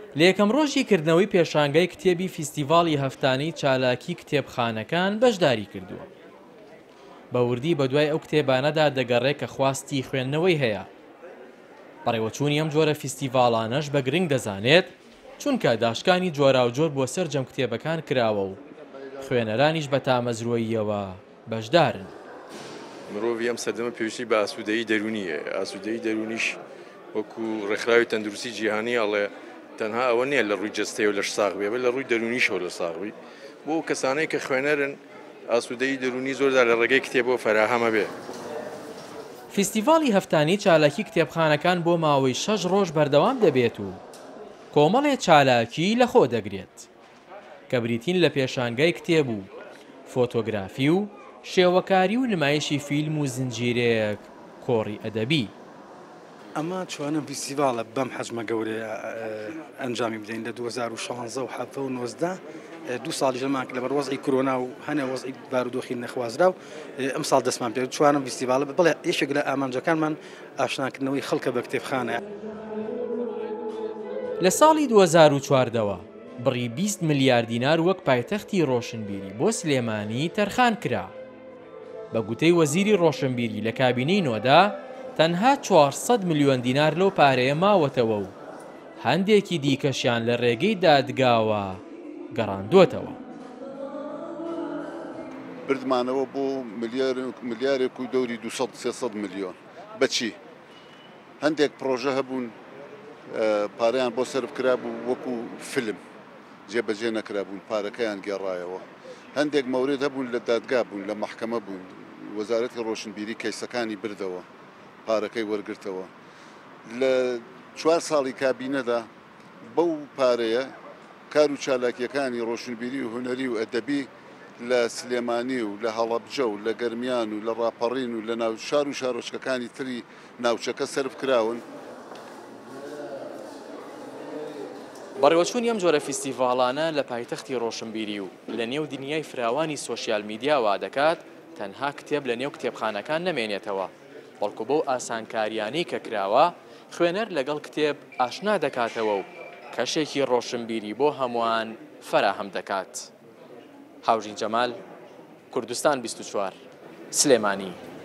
لە یەکەم ڕۆژی کردنەوەی پێشانگای کتێبی فیستیڤاڵی هەفتانەی چالاکی کتێبخانەکان بەشداری کردووە. بە وردی بە دوای ئەو کتێبانەدا دەگەڕێت کە خواستی خوێندنەوەی هەیە. بەڕێوەچوونی ئەم جۆرە فیستیڤاڵانەش بە گرنگ دەزانێت چونکە داشکانی جۆراوجۆر بۆ سەر جەم کتێبەکان کراوە و خوێنەرانیش بە تامەزرۆییەوە بەشدارن. مرۆڤ ئەم سەردەمە پێویستی بە ئاسوودەیی دەرونیە. ئاسوودەیی دەرونیش وەکو ڕێکخراوی تەندروستی جیهانی ئەڵێ تەنها ئەوە نییە لە ڕووی جەستەی و لەش ساغ بێ، بە لە ڕووی دەرونیشەوە لە ساغوی بۆ کەسانەی کە خوێنەرن ئاسوودەیی دەرونی زۆردا لە ڕێگەی کتێبەوە فەراهەمە بێ. فیستیڤاڵی هەفتانی چالاکی کتێبخانەکان بۆ ماوەی 6 ڕۆژ بەردەوام دەبێت و کۆمەڵێ چالاکی لەخۆ دەگرێت کە بریتین لە پێشانگای کتێب و فۆتۆگرافی و شێوەکاری و نمایشی فیلم و زنجیرەیەک کۆڕی ئەدەبی. ئەمە چوانم فیستیڤاڵە بەم حەجمە گەورەیە ئەنجامی بدەین لە 2016 و 19 دوو ساڵی ژەمان کرد لەبەر وەزعی کۆرۆنا و هەنێ وەزعی بارودۆخی نەخوازرا و ئەم ساڵ دەستمان پێ چوانم فیستیڤاڵە بڵێ یەکێک لە ئامانجەکانمان ئاشناکردنەوەی خەڵکە بە کتێبخانەیە. لە ساڵی 2014ەوە بڕی 20 ملیار دینار وەک پایتەختی ڕۆشنبیری بۆ سلێمانی تەرخان کرا. بە گوتەی وەزیری ڕۆشنبیری لە کابینەی نۆدا تەنها 400 ملیۆن دینار لەو پارەیە ماوەتەوە و هەندێکی دیکەشیان لە ڕێگەی دادگاوە گەڕاندووەتەوە. بردمانەوە بۆ ملیارێک و دەوری 200-300 ملیۆن. بەچی؟ هەندێک پرۆژە هەبوون پارەیان بۆ سەرف کرابوو وەکو فیلم جێبەجێ نەکرابوون پارەکەیان گێڕایەوە. هەندێک مەورد هەبوون لە دادگا بوون لە مەحکەمە بوون وەزارەتی ڕۆشنبیری کەیسەکانی بردەوە پارەکەی وەرگرتەوە. لە 4 ساڵی کابینەدا بەو پارەیە کار و چالاکیەکانی ڕۆشنبیری و هونەری و ئەدەبی لە سلێمانی و لە هەڵەبجە و لە گەرمیان و لە ڕاپەڕین و لە ناو شار و شارۆچکەکانی تری ناوچەکە سەرف کراون. بەڕێوەچوونی ئەم جۆرە فیستیڤاڵانە لە پایتەختی ڕۆشنبیری و لە نێو دنیای فراوانی سۆشیال میدیاوا دەکات تەنها کتێب لە نێو کتێبخانەکان نەمێنێتەوە، بەڵکو بەو ئاسانکاریانەی کە کراوە خوێنەر لەگەڵ کتێب ئاشنا دەکاتەوە و کەشێکی ڕۆشنبیری بۆ هەمووان فەراهەم دەکات. هاوژین جەمال، کوردستان 24 سلێمانی.